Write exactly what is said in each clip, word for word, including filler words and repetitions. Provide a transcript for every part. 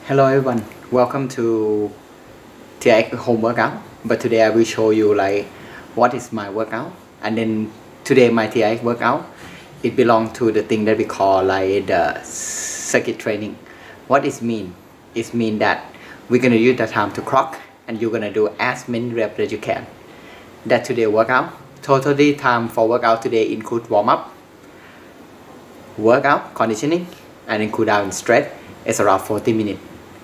Hello everyone, welcome to T I X home workout. But today I will show you like what is my workout, and then today my T I X workout it belongs to the thing that we call like the circuit training. What it mean? It mean that we're gonna use the time to clock, and you're gonna do as many reps as you can. That today workout. Totally time for workout today include warm up, workout, conditioning, and then cool down and stretch. It's around forty minutes.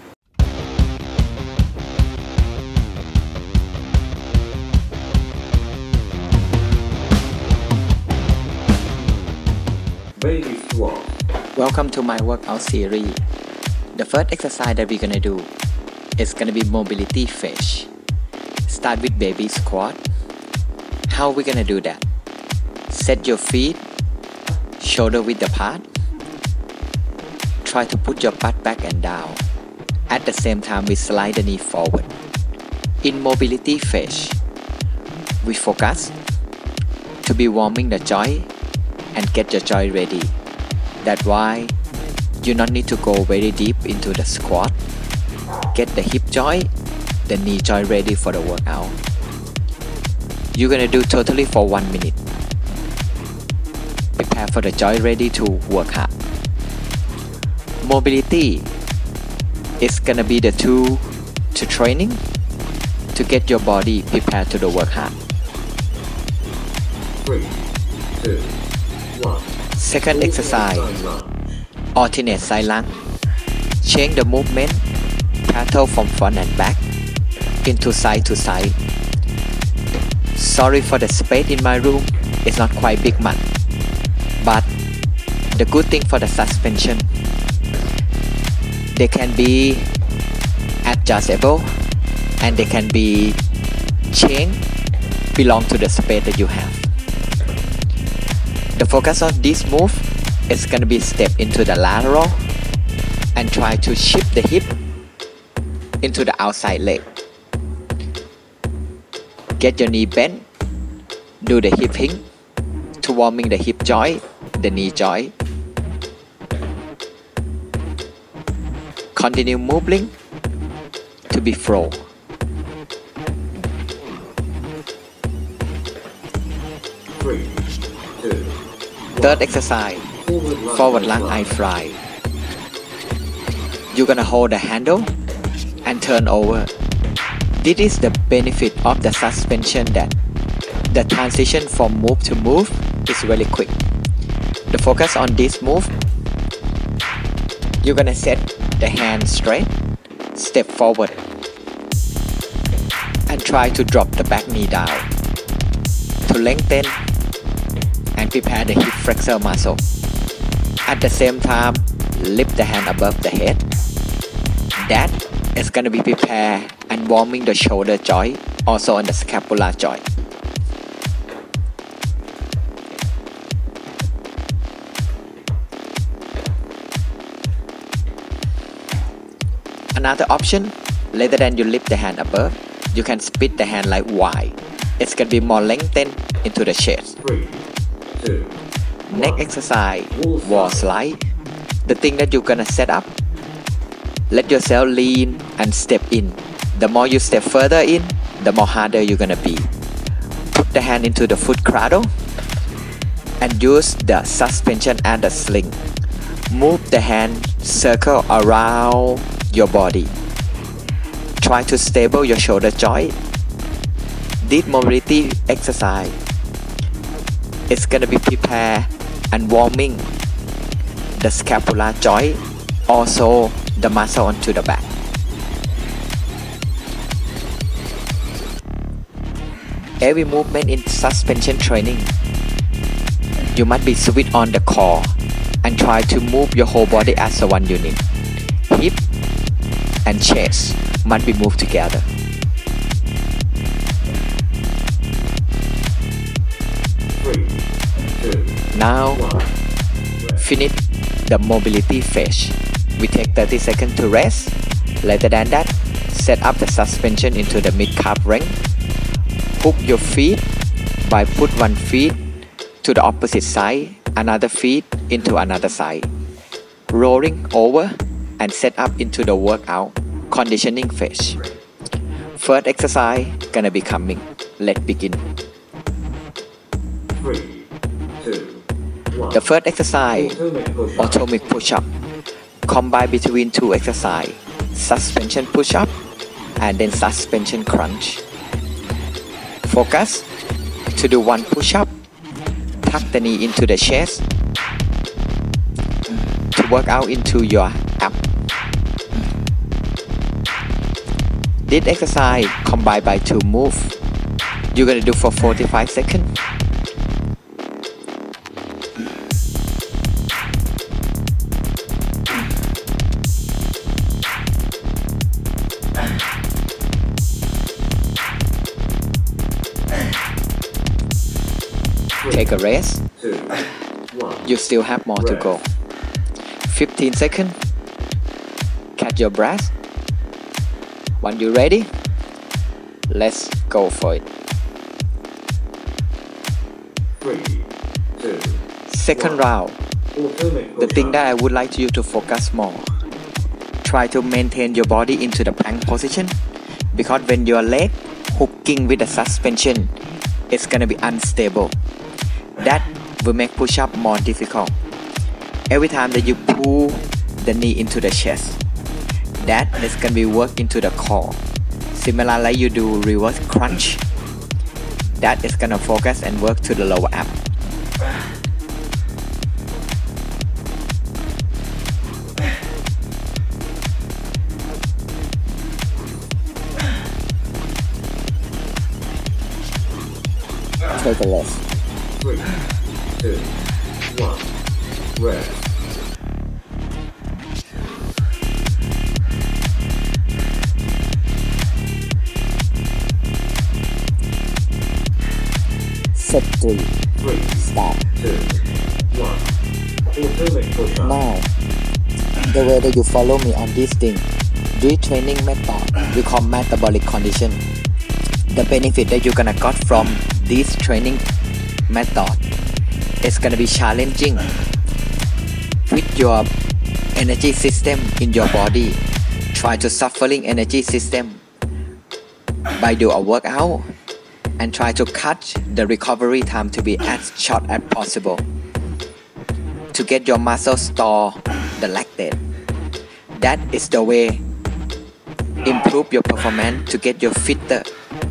Baby squat. Welcome to my workout series. The first exercise that we're gonna do is gonna be mobility fetch. Start with baby squat. How we gonna do that? Set your feet shoulder width apart. Try to put your butt back and down. At the same time, we slide the knee forward. In mobility fetch, we focus to be warming the joint and get your joint ready. That's why you don't need to go very deep into the squat. Get the hip joint, the knee joint ready for the workout. You're gonna do totally for one minute. Prepare for the joint ready to work hard. Mobility is gonna be the tool to training to get your body prepared to the work hard. Three, two, one. Second exercise, alternate side lunge. Change the movement, paddle from front and back into side to side. Sorry for the space in my room, it's not quite big much. But the good thing for the suspension, they can be adjustable and they can be changed belong to the space that you have. The focus of this move is going to be step into the lateral and try to shift the hip into the outside leg. Get your knee bent, do the hip hinge to warming the hip joint, the knee joint. Continue moving to be flow. Three, two. Third exercise, forward lunge I fly. You're gonna hold the handle and turn over. This is the benefit of the suspension, that the transition from move to move is really quick. The focus on this move, you're gonna set the hand straight, step forward, and try to drop the back knee down to lengthen and prepare the hip flexor muscle. At the same time, lift the hand above the head. That is going to be prepare and warming the shoulder joint, also on the scapular joint. Another option, rather than you lift the hand above, you can split the hand like Y. It's going to be more lengthened into the chest. Three, two. Next exercise, wall slide. The thing that you're gonna set up, let yourself lean and step in. The more you step further in, the more harder you're gonna be. Put the hand into the foot cradle and use the suspension and the sling. Move the hand circle around your body. Try to stable your shoulder joint. This mobility exercise is gonna be prepare and warming the scapular joint, also the muscle onto the back. Every movement in suspension training, you must be switched on the core and try to move your whole body as a one unit. Hip and chest must be moved together. Three, two. Now, finish the mobility fetch. We take thirty seconds to rest. Later than that, set up the suspension into the mid-calf ring. Hook your feet by put one feet to the opposite side, another feet into another side. Rolling over and set up into the workout conditioning phase. First exercise gonna be coming. Let's begin. Three, two, one. The first exercise, Automatic push-up. atomic push-up, combine between two exercise, suspension push-up and then suspension crunch. Focus to do one push-up, tuck the knee into the chest to work out into your abs. This exercise combined by two moves. You're gonna do for forty-five seconds. Take a rest. Two, one. You still have more to go. fifteen seconds. Catch your breath. When you're ready, let's go for it. Three, two, Second round. automatic The thing push-up. that I would like you to focus more. Try to maintain your body into the plank position, because when your leg hooking with the suspension, it's gonna be unstable. That will make push-up more difficult. Every time that you pull the knee into the chest, that is gonna be work into the core. Similar like you do reverse crunch, that is gonna focus and work to the lower abs. Take a rest. Three, two, one. Rest. Set three. Three, Start. two, one. Automatic push-up. Now, the way that you follow me on this thing, this training method we call metabolic condition. The benefit that you're gonna got from this training method is gonna be challenging with your energy system in your body. Try to suffering energy system by do a workout and try to cut the recovery time to be as short as possible to get your muscle store the lactate. That is the way improve your performance to get you fitter.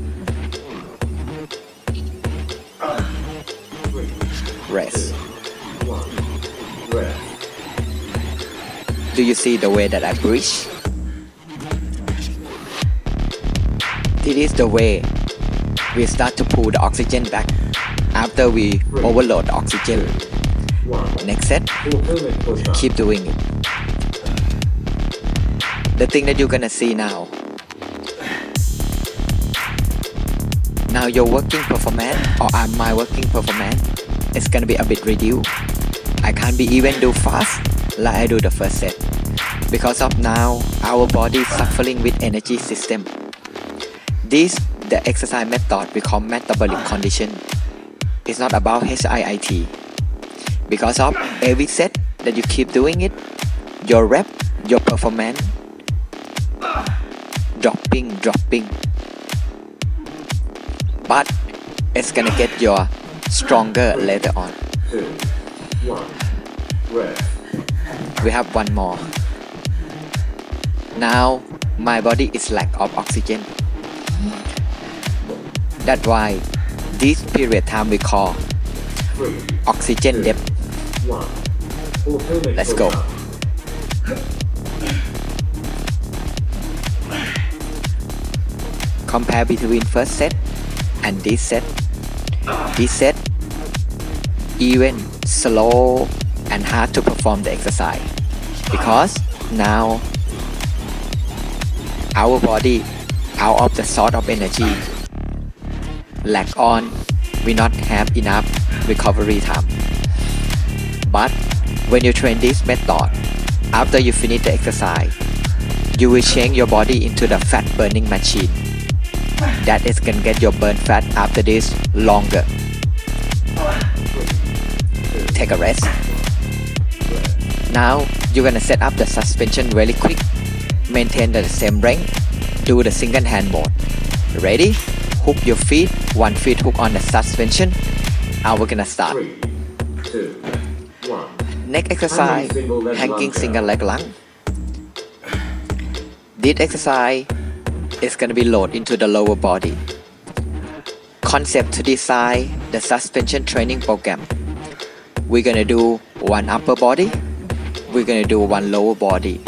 Rest. One. Rest. Do you see the way that I breathe? This is the way we start to pull the oxygen back after we overload the oxygen. One. Next set, Automatic push-up. keep doing it. The thing that you're gonna see now. Now your working performance or uh, my working performance is gonna be a bit reduced. I can't be even do fast like I do the first set. Because of now our body is suffering with energy system. This the exercise method we call metabolic condition. It's not about H I I T. Because of every set that you keep doing it, your rep, your performance dropping, dropping. But it's gonna get your stronger later on. Two, one. Rest. We have one more. Now my body is lack of oxygen. That's why this period time we call Three, oxygen depth. one. Automatic Let's go. push-up. Compare between first set and this set. This set even slow and hard to perform the exercise because now our body out of the source of energy lack on, we not have enough recovery time. But when you train this method, after you finish the exercise, you will change your body into the fat burning machine. That is can get your burn fat after this longer. Take a rest. Now you're gonna set up the suspension really quick. Maintain the same length. Do the single hand mode. Ready? Hook your feet. One feet hook on the suspension. Now we're gonna start. Three, two, one. Next exercise, hanging single leg lunge. This exercise is gonna be loaded into the lower body. Concept to design the suspension training program. We're gonna do one upper body. We're gonna do one lower body.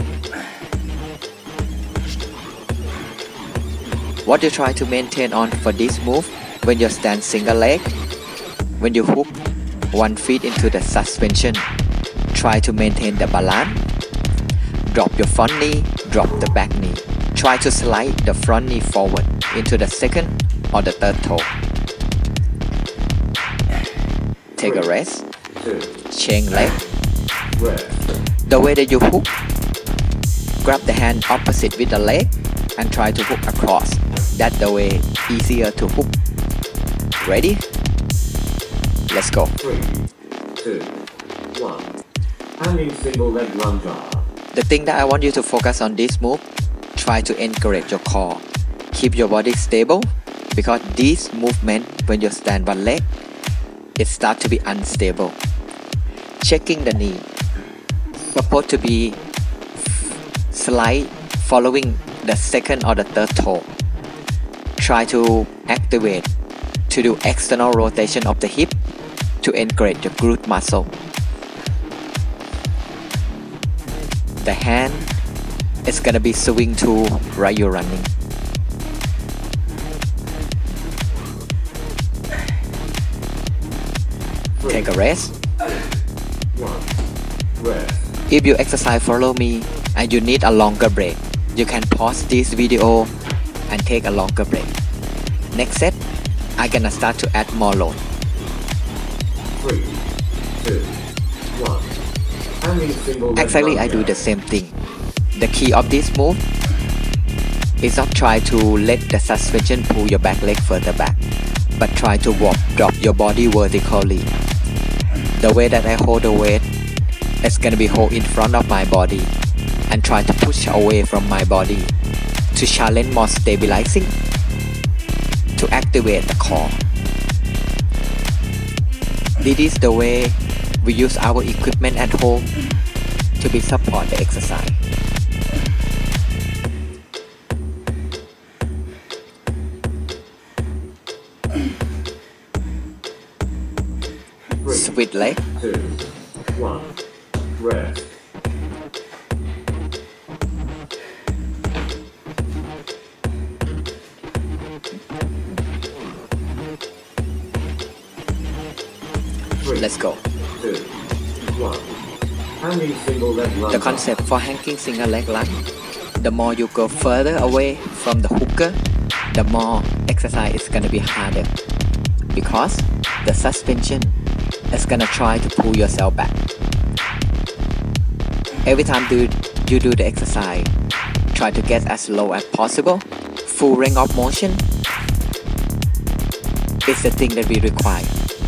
What you try to maintain on for this move when you stand single leg, when you hook one feet into the suspension, try to maintain the balance. Drop your front knee, drop the back knee. Try to slide the front knee forward into the second or the third toe. Take a rest. Two, Change leg. rest. The way that you hook, grab the hand opposite with the leg and try to hook across. That's the way easier to hook. Ready? Let's go. Three, two, one. Hanging single leg lunge arm. The thing that I want you to focus on this move, try to encourage your core. Keep your body stable because this movement when you stand one leg, it starts to be unstable. Checking the knee. Supposed to be slide following the second or the third toe. Try to activate to do external rotation of the hip to encourage the glute muscle. The hand is gonna be swing to while you're running. Three, Take a rest. one. Rest. If you exercise follow me and you need a longer break, you can pause this video and take a longer break. Next set, I'm gonna start to add more load. Three, two, one. Hanging single leg Actually, I lunge do arm. the same thing. The key of this move is not try to let the suspension pull your back leg further back, but try to walk, drop your body vertically. The way that I hold the weight is gonna be hold in front of my body and try to push away from my body to challenge more stabilizing, to activate the core. This is the way we use our equipment at home to be support the exercise. Three, Switch leg. two, one. Rest. Three, Let's go. two, one. Hanging single leg lunge The arm. concept for hanging single leg lunge, the more you go further away from the hooker, the more exercise is gonna be harder because the suspension is gonna try to pull yourself back. Every time do, you do the exercise, try to get as low as possible. Full range of motion is the thing that we require.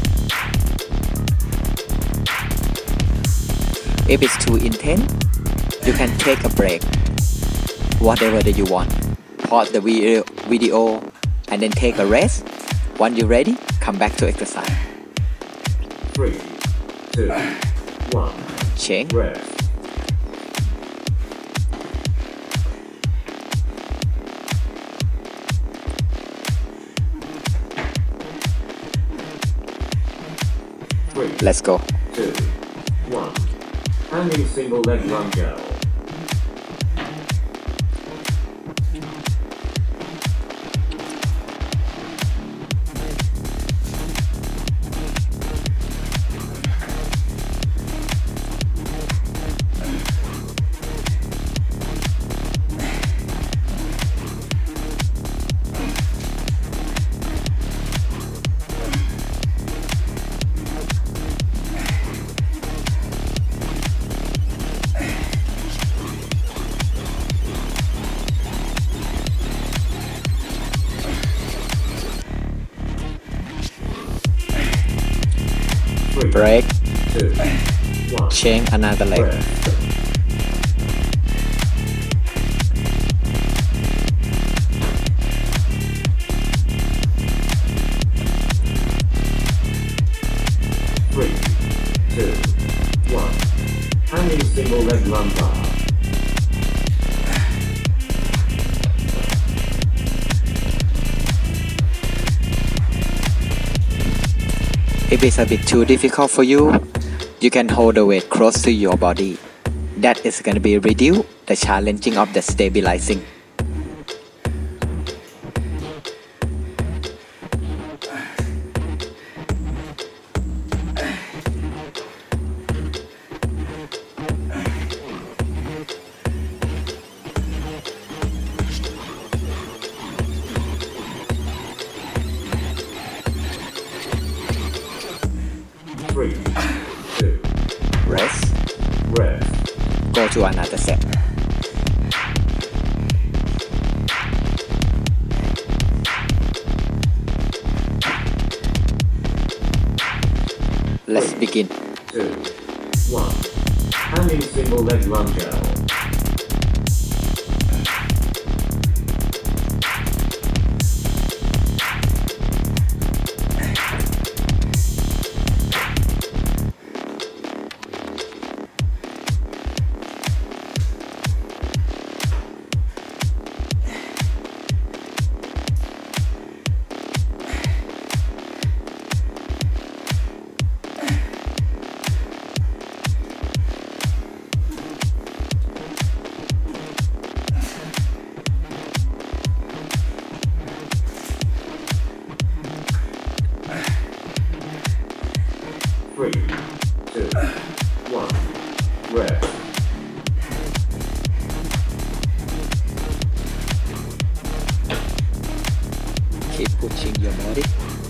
If it's too intense, you can take a break, whatever that you want. Pause the video, video and then take a rest. Once you're ready, come back to exercise. Three, two, one. Change. Rest. Three, Let's go. two, one. Hanging single leg lunge L. Three, Break. two, one. Change another leg. Rest. Three, two, one. Hanging single leg lumbar. If it's a bit too difficult for you, you can hold the weight close to your body. That is going to be reduce the challenging of the stabilizing. Three, two, Rest. rest. Go to another set. Let's begin. Two, one. Hanging single leg lunge out. Three, two, one. Rest. Keep pushing your body.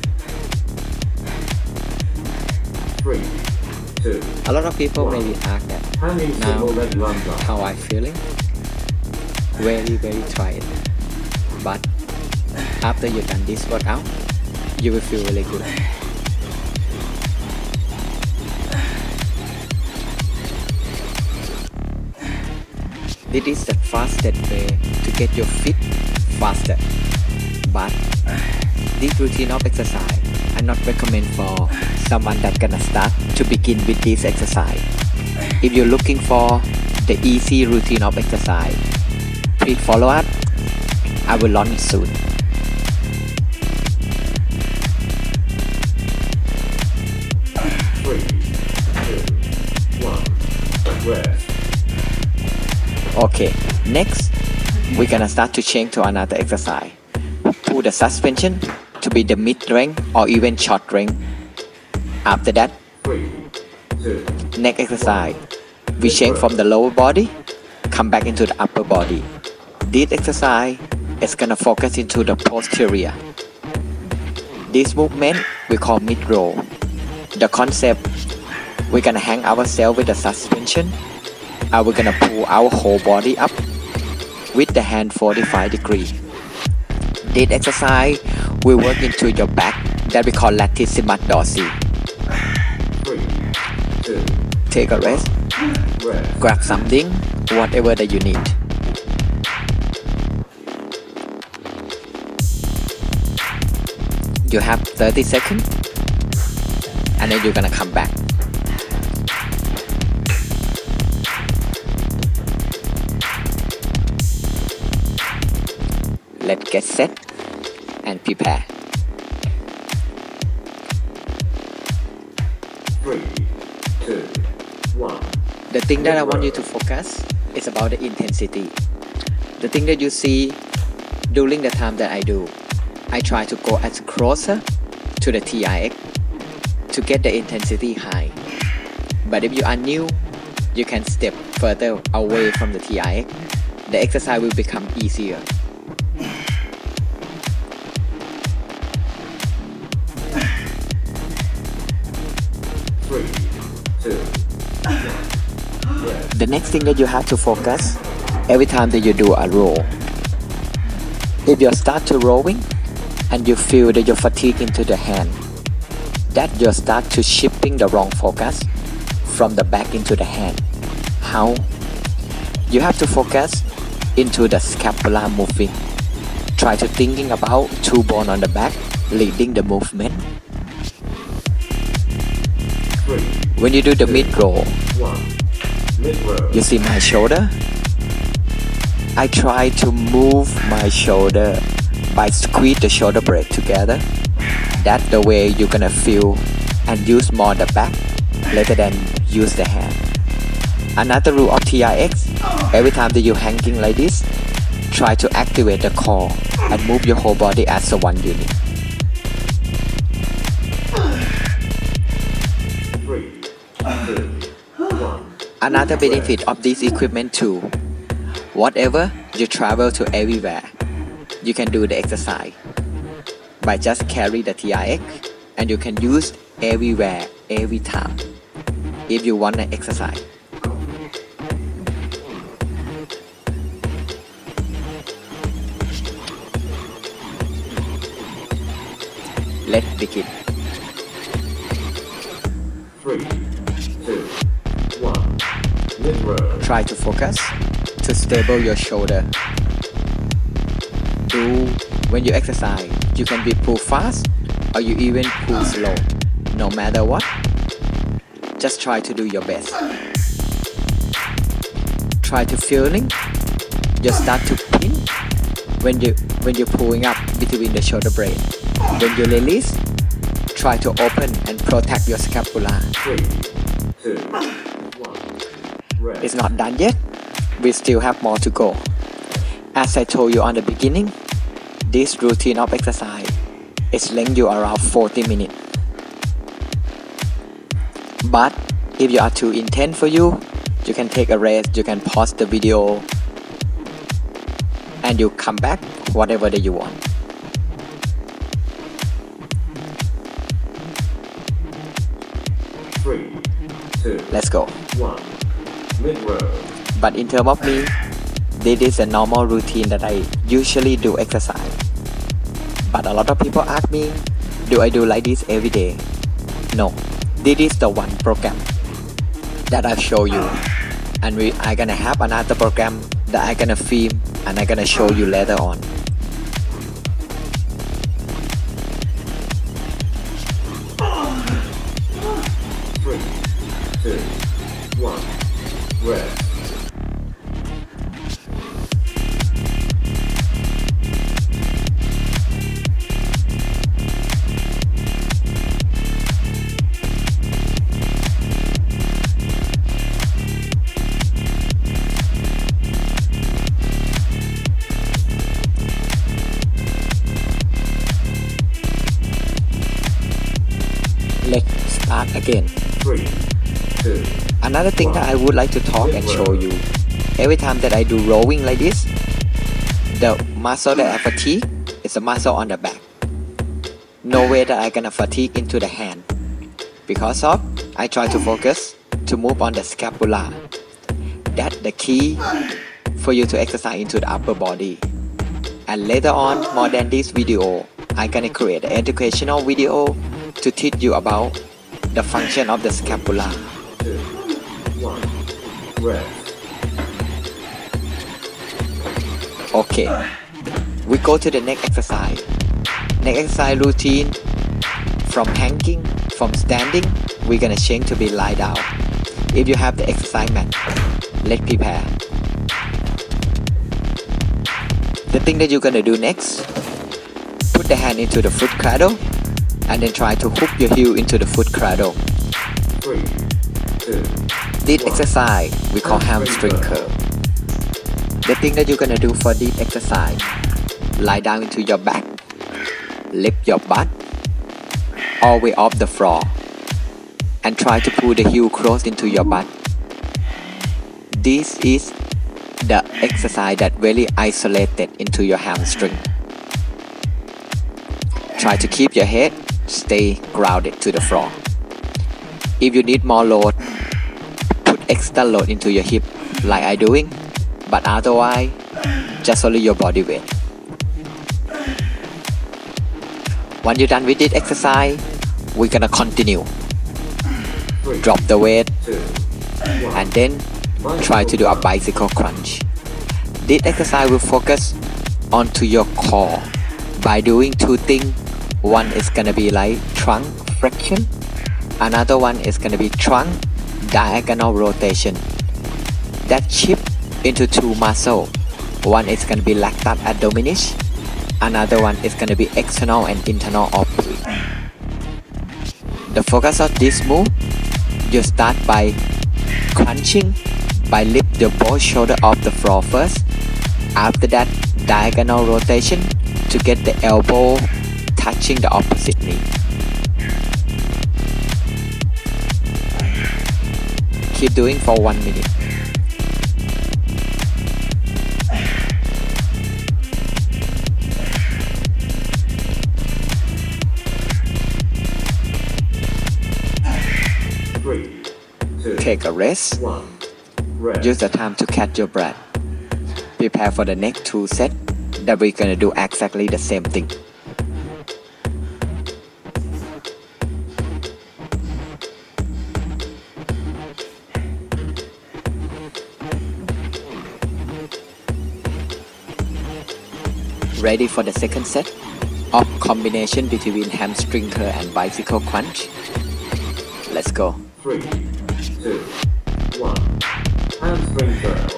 Three, two. A lot of people maybe ask that Hanging now single leg lunge out. how I feeling. Very very tired. But after you done this workout, you will feel really good. This is the fastest way to get your fit faster. But this routine of exercise I not recommend for someone that gonna start to begin with this exercise. If you're looking for the easy routine of exercise, please follow up. I will launch it soon. Three, two, one. Rest. Okay, next we're gonna start to change to another exercise. Pull the suspension to be the mid range or even short range. After that, Three, two, next exercise, we change from the lower body, come back into the upper body. This exercise is gonna focus into the posterior. This movement we call mid row. The concept, we're gonna hang ourselves with the suspension and we're gonna pull our whole body up with the hand forty-five degree. This exercise will work into your back that we call latissimus dorsi. three, two, Take a rest, rest. grab something, whatever that you need. You have thirty seconds and then you're gonna come back. Let's get set and prepare. Three, two, one. The thing that I want you to focus is about the intensity. The thing that you see during the time that I do, I try to go as closer to the T I X to get the intensity high. But if you are new, you can step further away from the T I X. The exercise will become easier. Three, two, one. Rest. The next thing that you have to focus every time that you do a row. If you start to rowing and you feel that you fatigue into the hand, that you start to shifting the wrong focus from the back into the hand. How? You have to focus into the scapula moving. Try to thinking about two bones on the back leading the movement. Three, When you do the mid roll, one. Mid row. you see my shoulder? I try to move my shoulder by squeeze the shoulder blade together. That's the way you're gonna feel and use more the back rather than use the hand. Another rule of T R X, every time that you're hanging like this, try to activate the core and move your whole body as a one unit. Three, two, one. Another benefit of this equipment too, whatever you travel to everywhere, you can do the exercise by just carry the T R X and you can use everywhere, every time if you want to exercise. Let's begin. Three, two, one. Mid row. Try to focus to stable your shoulder. Do when you exercise, you can be pull fast or you even pull slow. No matter what, just try to do your best. Try to feeling. Just start to pin when you when you're pulling up between the shoulder blade. When you release, try to open and protect your scapula. Three, two, one. Rest. It's not done yet. We still have more to go. As I told you on the beginning, this routine of exercise is length you around forty minutes. But if you are too intense for you, you can take a rest, you can pause the video and you come back whatever that you want. Three, two, Let's go. one. Mid row. But in terms of me, this is a normal routine that I usually do exercise. But a lot of people ask me, do I do like this every day? No, this is the one program that I show you. And we are gonna have another program that I'm gonna film and I'm gonna show you later on. Three, two, one. Rest. Let's start again. Three, two, Another thing that I would like to talk and show you, every time that I do rowing like this, the muscle that I fatigue is the muscle on the back. No way that I gonna fatigue into the hand. Because of, I try to focus to move on the scapula. That's the key for you to exercise into the upper body. And later on, more than this video, I'm gonna create an educational video to teach you about the function of the scapula. two, one. Rest. Okay, we go to the next exercise. Next exercise routine, from hanging, from standing, we're gonna change to be lie down. If you have the exercise mat, let's prepare. The thing that you're gonna do next, put the hand into the foot cradle and then try to hook your heel into the foot cradle. Three, two, This exercise we call hamstring curl. The thing that you're gonna do for this exercise, lie down into your back, lift your butt all the way off the floor and try to pull the heel close into your butt. This is the exercise that really isolated into your hamstring. Try to keep your head stay grounded to the floor. If you need more load, put extra load into your hip like I doing, but otherwise just only your body weight. Once you're done with this exercise, we're gonna continue. Drop the weight two, one. and then try to do a bicycle crunch. This exercise will focus onto your core by doing two things. One is gonna be like trunk flexion, another one is gonna be trunk diagonal rotation. That shift into two muscles. One is gonna be lactate abdominis, another one is gonna be external and internal oblique. The focus of this move, you start by crunching, by lift the both shoulder off the floor first. After that, diagonal rotation to get the elbow touching the opposite knee. Keep doing for one minute. Three, two, Take a rest. one. Rest. Use the time to catch your breath. Prepare for the next two sets that we're gonna do exactly the same thing. Ready for the second set of combination between hamstring curl and bicycle crunch? Let's go. Three, two, one. Hamstring curl.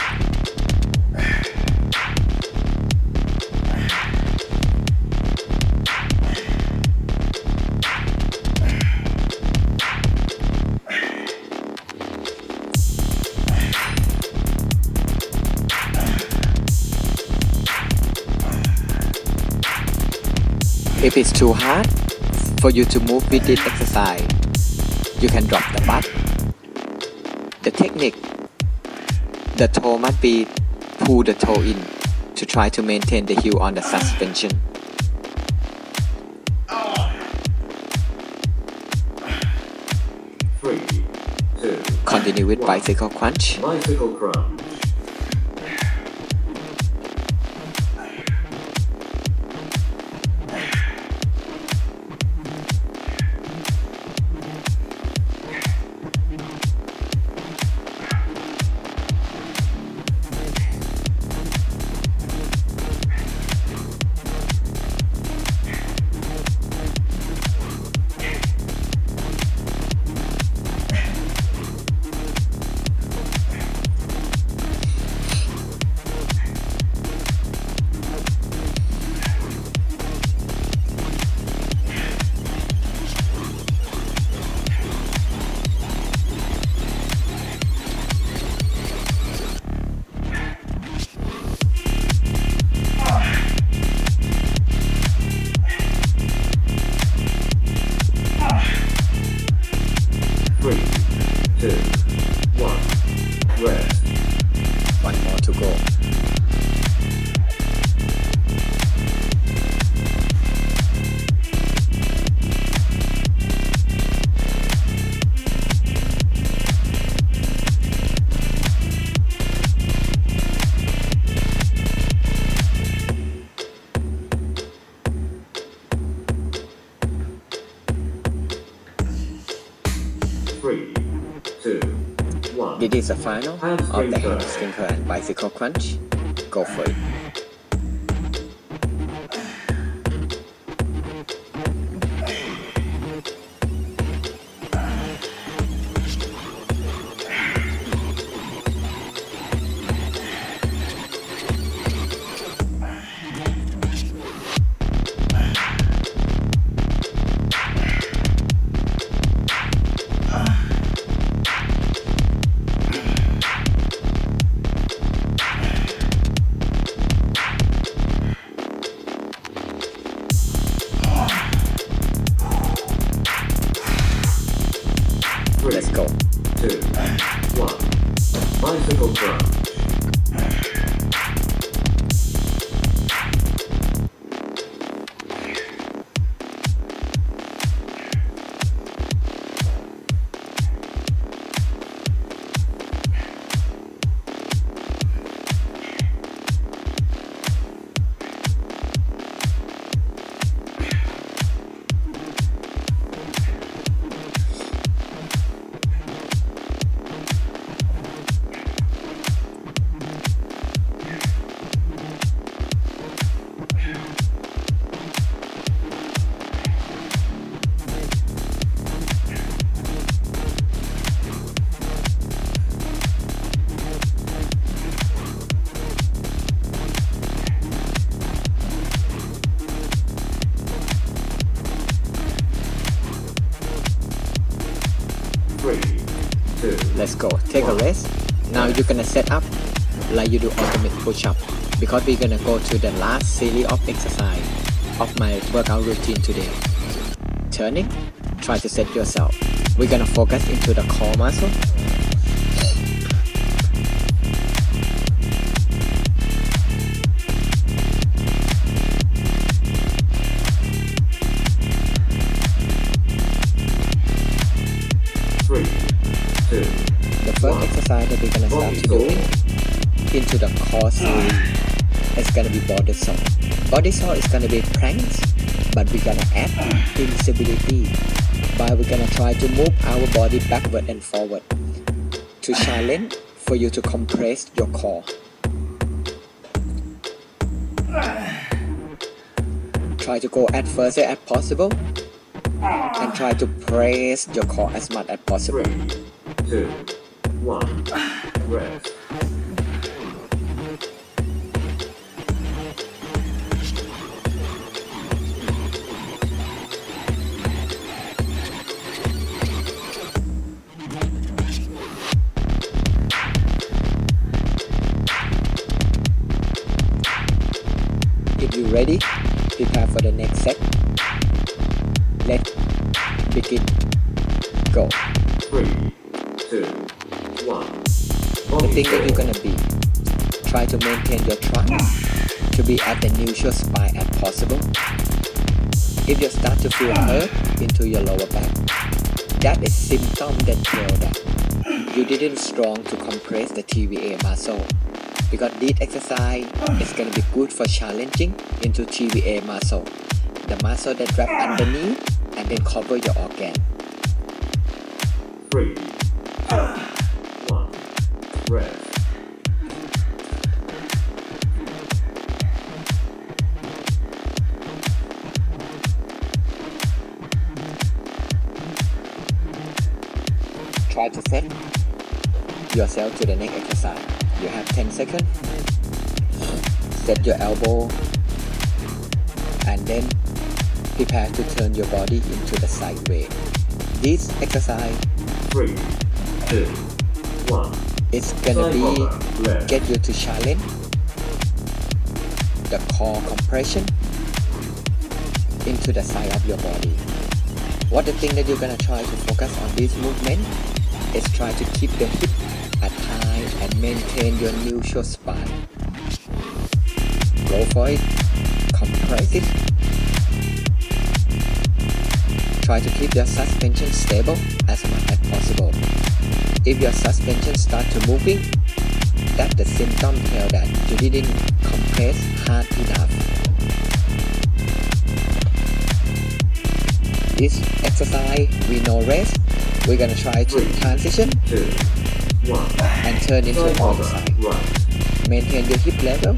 If it's too hard for you to move with this exercise, you can drop the butt. The technique, the toe must be pull the toe in to try to maintain the heel on the suspension. Three, two, Continue with one. bicycle crunch. Bicycle crunch. Three, two, one. Rest. One more to go. Three, two, one. This is the final of the hamstring curl and bicycle crunch. Go for it. go. Take a rest. Now you're gonna set up like you do ultimate push-up because we're gonna go to the last series of exercise of my workout routine today. Turning, try to set yourself. We're gonna focus into the core muscle. Three, two, The first exercise that we're gonna start to do into the core series is gonna be body saw. Body saw is gonna be planks, but we're gonna add instability by we're gonna try to move our body backward and forward to challenge for you to compress your core. Try to go as further as possible and try to press your core as much as possible. three, two, one, rest. If you're ready, prepare for the next set. Let's begin. Go. Three, two, one. The thing that you're gonna be, try to maintain your trunk to be at the neutral spine as possible. If you start to feel hurt into your lower back, that is symptom that tell that you didn't strong to compress the T V A muscle. Because this exercise is gonna be good for challenging into T V A muscle, the muscle that wrap underneath and then cover your organ. Three, two, one, rest. Try to set yourself to the next exercise. You have ten seconds. Set your elbow and then prepare to turn your body into the sideways. This exercise Three, two, one. is gonna be Left. get you to challenge the core compression into the side of your body. What the thing that you're gonna try to focus on this movement is try to keep the hip at high and maintain your neutral spine. Go for it. Compress it. Try to keep your suspension stable as much as possible. If your suspension start to moving, that's the symptom tell that you didn't compress hard enough. This exercise, we no rest. We're gonna try to transition Two, one. and turn into Side one over, side. right. Maintain your hip level.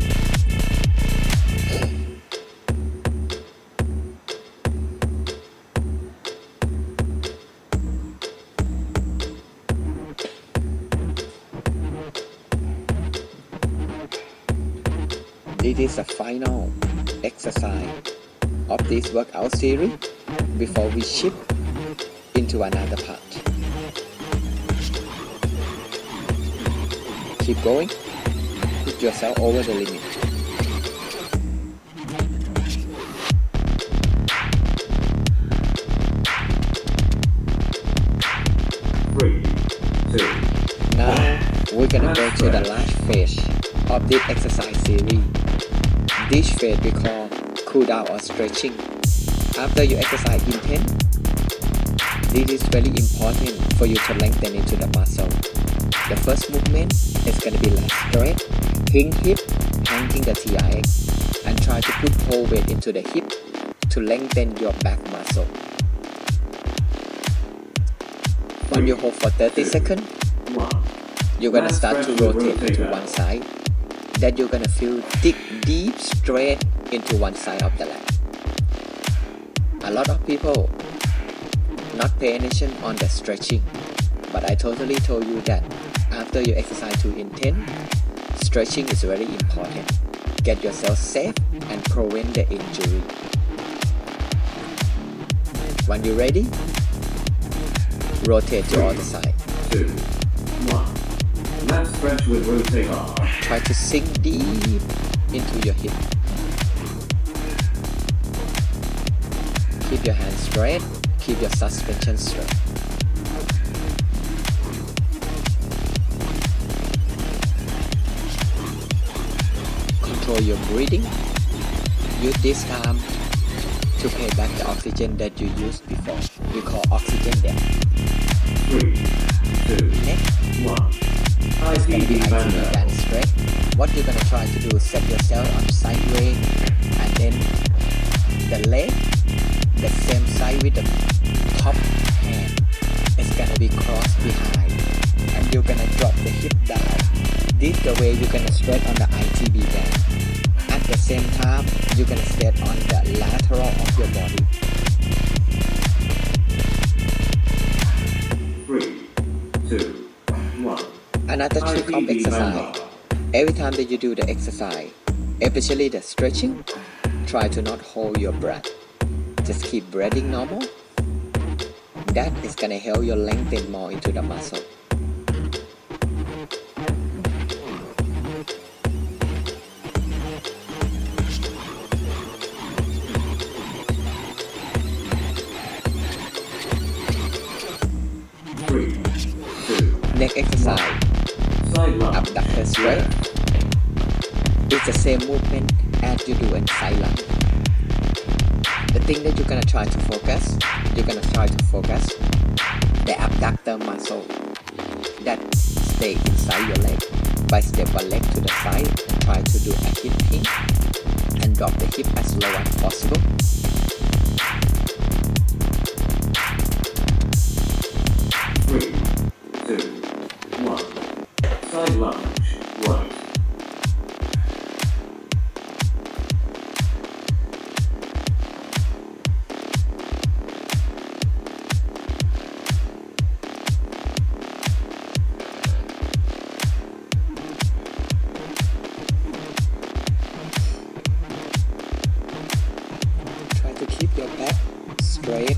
This is the final exercise of this workout series before we shift into another part. Keep going. Put yourself over the limit. Three, two, Now we're gonna go to the last phase of this exercise series. This phase we call cool down or stretching. After you exercise intense, this is very important for you to lengthen into the muscle. The first movement is gonna be like stretch, hing hip, hanging the T R X, and try to put whole weight into the hip to lengthen your back muscle. When you hold for thirty seconds, one. you're gonna Last start to breath, you rotate rotate into out. one side. That you're gonna feel deep, deep straight into one side of the leg. A lot of people not pay attention on the stretching, but I totally told you that after you exercise too intense, stretching is very important. Get yourself safe and prevent the injury. When you're ready, rotate to all the side. Two, one. Lat stretch with rotator. Try to sink deep into your hip. Keep your hands straight. Keep your suspension straight. Control your breathing. Use this time to pay back the oxygen that you used before. We call oxygen debt. Three, two, Next, one. I it's P gonna be D I T band B band straight. What you're gonna try to do is set yourself on sideways, and then the leg the same side with the top hand. It's gonna be crossed behind, and you're gonna drop the hip down. This the way you're gonna stretch on the I T B band. At the same time, you're gonna stretch on the lateral of your body. Three, two, one. Another trick of exercise. Every time that you do the exercise, especially the stretching, try to not hold your breath. Just keep breathing normal. That is gonna help you lengthen more into the muscle. Three, two, Next exercise, side lunge. abductor straight. It's the same movement as you do in side lunge. The thing that you're gonna try to focus, you're gonna try to focus the abductor muscle that stay inside your leg. By step one leg to the side, try to do a hip hinge and drop the hip as low as possible. Three, two, one. Side lunge. Right. Try to keep your back straight.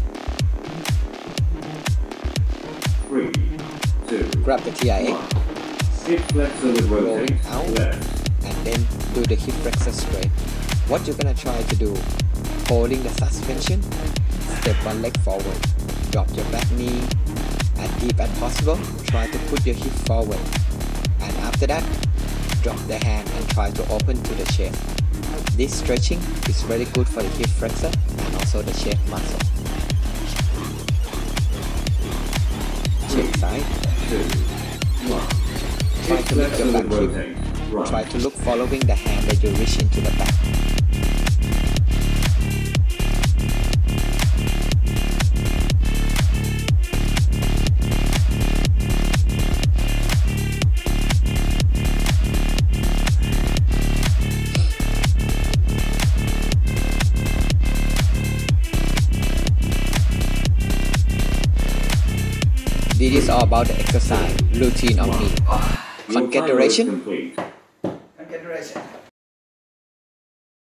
Three, two, Grab the T I X one. Hip flexor with rolling rotate. out, Left. and then do the hip flexor straight. What you're gonna try to do, holding the suspension, step one leg forward, drop your back knee as deep as possible, try to put your hip forward, and after that, drop the hand and try to open to the chest. This stretching is very good for the hip flexor and also the chest muscle. Chest side, Two, one. try Hip to lift flexor your back with hip. rotate. Right. Try to look following the hand that you reach into the back. This is all about the exercise routine of me. Your timer is Configuration, complete.